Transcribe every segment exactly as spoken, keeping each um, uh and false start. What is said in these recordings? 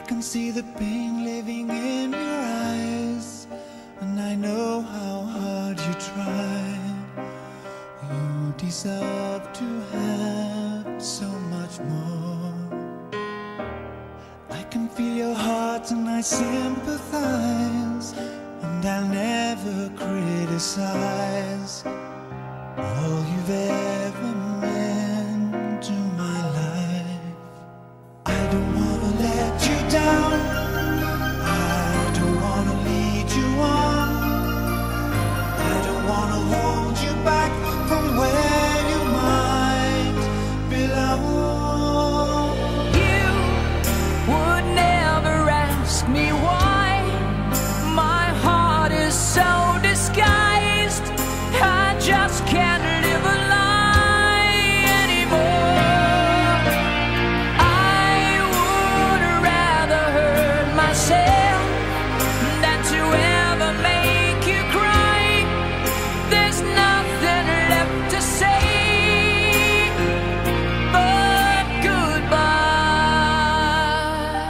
can see the pain living in your eyes, and I know how hard you try. You deserve to have so much more. I can feel your heart and I sympathize, and I'll never criticize all you've ever meant to my life. I don't wanna let you down, I don't wanna lead you on, I don't wanna hold you back from where you might belong. You would never ask me why. My heart is so disguised, I just can't live a lie anymore. I would rather hurt myself than to ever make you cry. There's nothing left to say but goodbye.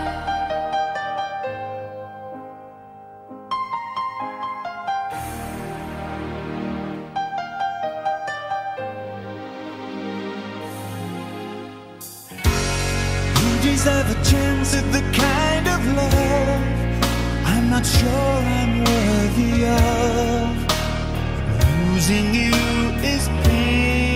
You deserve a chance at the kind of love I'm not sure I'm worthy of. Losing you is pain.